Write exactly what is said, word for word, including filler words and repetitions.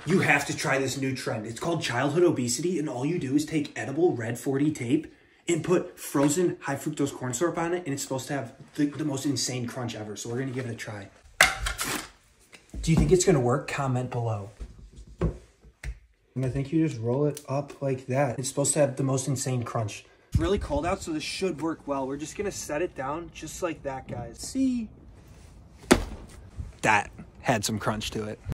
You have to try this new trend. It's called childhood obesity, and all you do is take edible red forty tape and put frozen high fructose corn syrup on it, and it's supposed to have the, the most insane crunch ever. So we're gonna give it a try. Do you think it's gonna work? Comment below. And I think you just roll it up like that. It's supposed to have the most insane crunch. It's really cold out, so this should work well. We're just gonna set it down just like that, guys. See? That had some crunch to it.